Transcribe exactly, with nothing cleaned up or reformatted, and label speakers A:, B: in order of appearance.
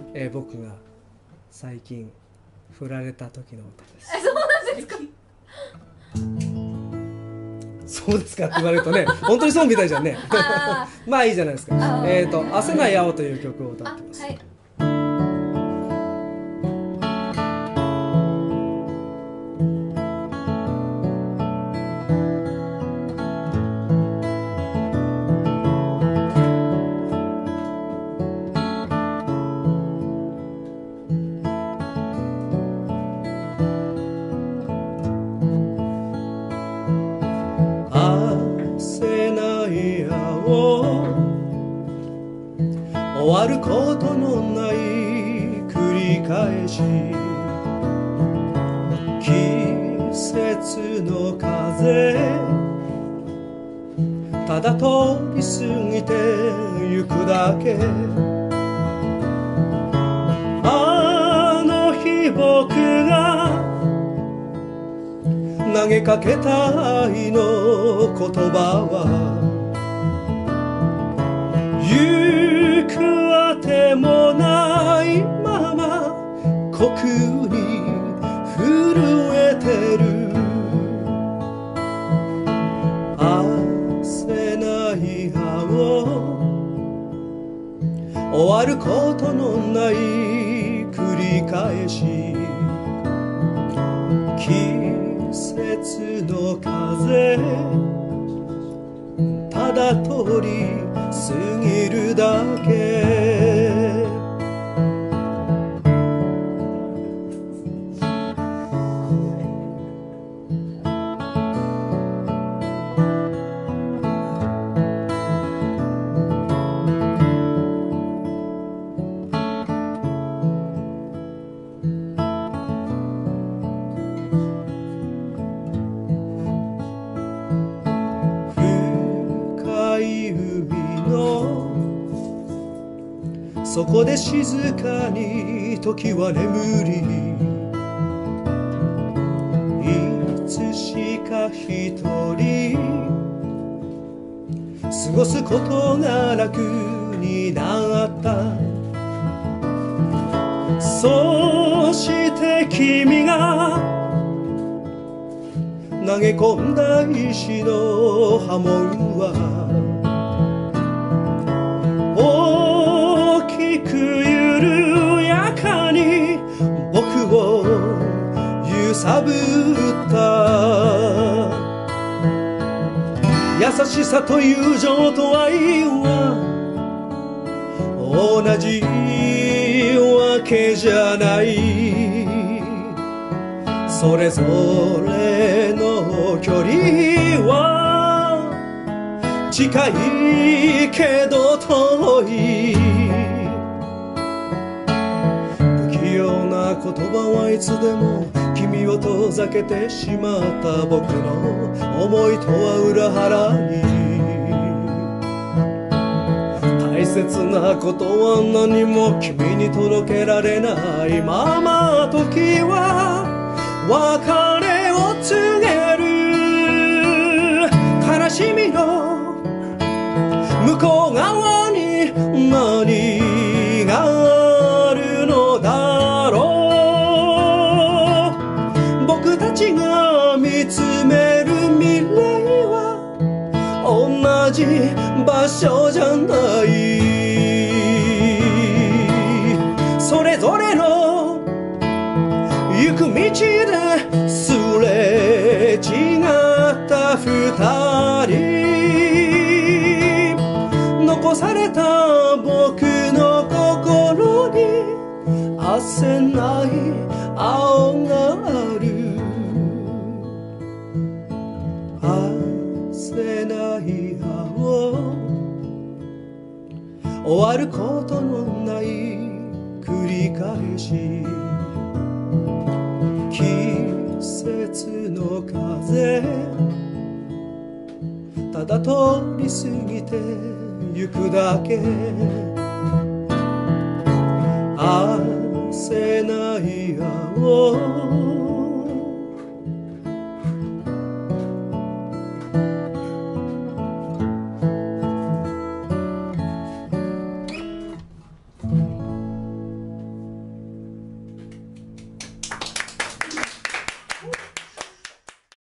A: えー、僕が最近振られた時の歌です。
B: え、そうなんですか。
A: そうですかって言われるとね、本当にそうみたいじゃんね。まあいいじゃないですか。えっと「明せない青」という曲を歌ってます。
B: はい。
A: せない青、終わることのない繰り返し、季節の風ただ通り過ぎてゆくだけ。あの日僕が投げかけた愛の言葉は、行くあてもないまま虚空に震えてる。明せない青、終わることのない繰り返し、季節の風ただ通り過ぎるだけ。そこで静かに時は眠り、いつしか一人過ごすことが楽になった。そして君が投げ込んだ石の波紋は大きく緩やかに僕を揺さぶった。優しさと友情と愛は同じわけじゃない。それぞれの距離は近いけど遠い。不器用な言葉はいつでも君を遠ざけてしまった僕の思いとは裏腹に。大切なことは何も君に届けられないまま、時は別れを告げる。悲しみの向こう側に何があるのだろう。僕たちが見つめる未来は同じ場所じゃない。それぞれの行く道ですれ違った二人、残された僕の心に明せない青がある。明せない青、終わることのない繰り返し、季節の風ただ通り過ぎてゆくだけ。明せない青、